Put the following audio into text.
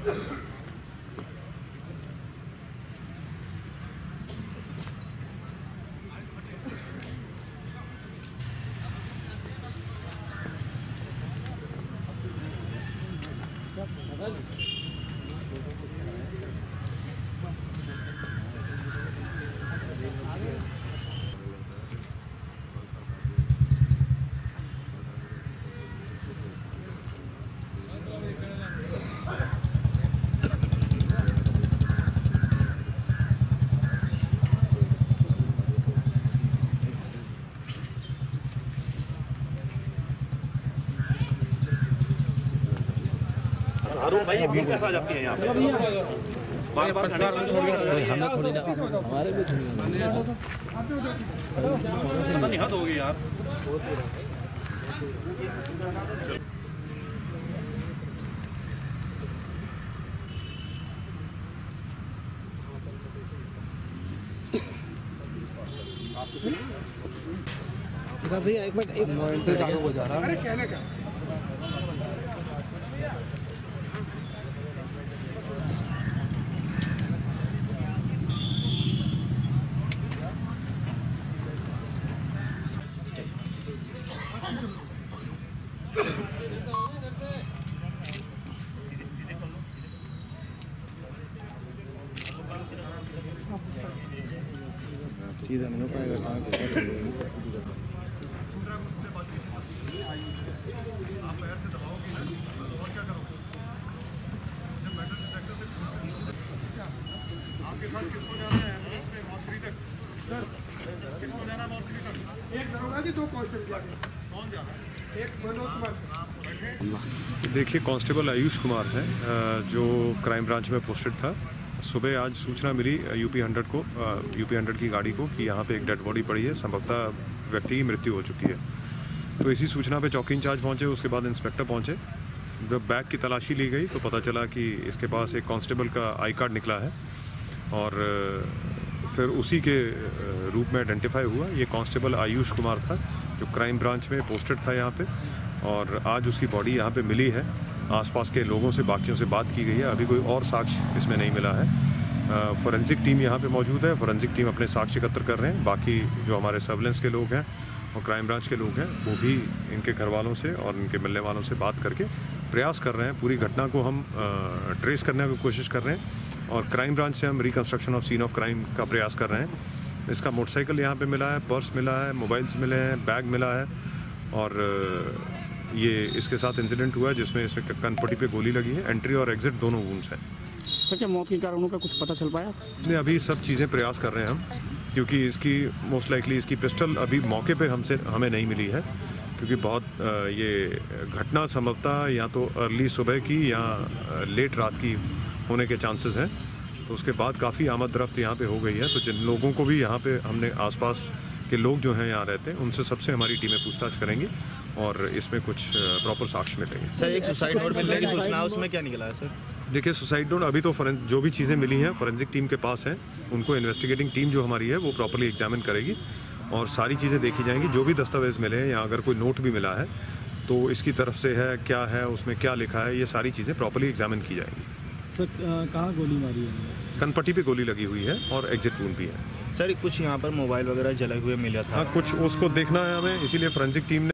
हारून भाई, ये भीड़ कैसा आ जाती है यहाँ पे? बार-बार हमें थोड़ी ना, हमारे भी थोड़ी पता नहीं, हद हो गई यार। भैया एक मिनट, एक चालू हो जा रहा है। कहने का सीधा नहीं हो पाएगा। आप पैर से दबाओगे ना, और क्या करोगे? जब मेटल डिटेक्टर से आपके साथ किसको जाना है एम्बुलेंस में मॉर्चरी तक? सर किसको जाना है मॉर्चरी तक? एक दरोगा जी, 2 कांस्टेबल। कौन जा रहा है? एक मनोज कुमार। देखिए, कांस्टेबल आयुष कुमार है जो क्राइम ब्रांच में पोस्टेड था। सुबह आज सूचना मिली यूपी 100 की गाड़ी को कि यहाँ पे एक डेड बॉडी पड़ी है, संभवतः व्यक्ति की मृत्यु हो चुकी है। तो इसी सूचना पे चौकी इंचार्ज पहुँचे, उसके बाद इंस्पेक्टर पहुँचे। जब बैग की तलाशी ली गई तो पता चला कि इसके पास एक कांस्टेबल का आई कार्ड निकला है और फिर उसी के रूप में आइडेंटिफाई हुआ। ये कांस्टेबल आयुष कुमार था जो क्राइम ब्रांच में पोस्टेड था यहाँ पे, और आज उसकी बॉडी यहाँ पे मिली है। आसपास के लोगों से, बाकियों से बात की गई है। अभी कोई और साक्ष्य इसमें नहीं मिला है। फोरेंसिक टीम यहाँ पे मौजूद है। फोरेंसिक टीम अपने साक्ष्य एकत्र कर रहे हैं। बाकी जो हमारे सर्विलेंस के लोग हैं और क्राइम ब्रांच के लोग हैं वो भी इनके घर वालों से और इनके मिलने वालों से बात करके प्रयास कर रहे हैं। पूरी घटना को हम ट्रेस करने की कोशिश कर रहे हैं और क्राइम ब्रांच से हम reconstruction of scene of crime का प्रयास कर रहे हैं। इसका मोटरसाइकिल यहाँ पे मिला है, पर्स मिला है, मोबाइल्स मिले हैं, बैग मिला है और ये इसके साथ इंसिडेंट हुआ है जिसमें इसमें कनपट्टी पे गोली लगी है। एंट्री और एग्जिट दोनों वुंड्स हैं। सर, क्या मौत के कारणों का कुछ पता चल पाया? नहीं, अभी सब चीज़ें प्रयास कर रहे हैं हम, क्योंकि इसकी मोस्ट लाइकली इसकी पिस्टल अभी मौके पे हमें नहीं मिली है, क्योंकि बहुत ये घटना संभवतः या तो अर्ली सुबह की या लेट रात की होने के चांसेस हैं। तो उसके बाद काफ़ी आमद-रफ्त यहाँ पे हो गई है। तो जिन लोगों को भी यहाँ पे हमने आसपास के लोग जो हैं यहाँ रहते हैं उनसे सबसे हमारी टीमें पूछताछ करेंगी और इसमें कुछ प्रॉपर साक्ष्य मिलेंगे। सर, एक सुसाइड नोट मिलने की सूचना है, उसमें क्या निकला है सर? देखिए, सुसाइड नोट अभी तो जो भी चीज़ें मिली हैं फोरेंसिक टीम के पास हैं, उनको इन्वेस्टिगेटिंग टीम जो हमारी है वो प्रॉपर्ली एग्जामिन करेगी और सारी चीज़ें देखी जाएंगी। जो भी दस्तावेज मिले हैं या अगर कोई नोट भी मिला है तो इसकी तरफ से है, क्या है, उसमें क्या लिखा है, ये सारी चीज़ें प्रॉपर्ली एग्जामिन की जाएंगी। सर, कहाँ गोली मारी है? कनपट्टी पे गोली लगी हुई है और एग्जिट वुंड भी है। सर, कुछ यहाँ पर मोबाइल वगैरह जले हुए मिला था। हाँ, कुछ उसको देखना है हमें, इसीलिए फोरेंसिक टीम ने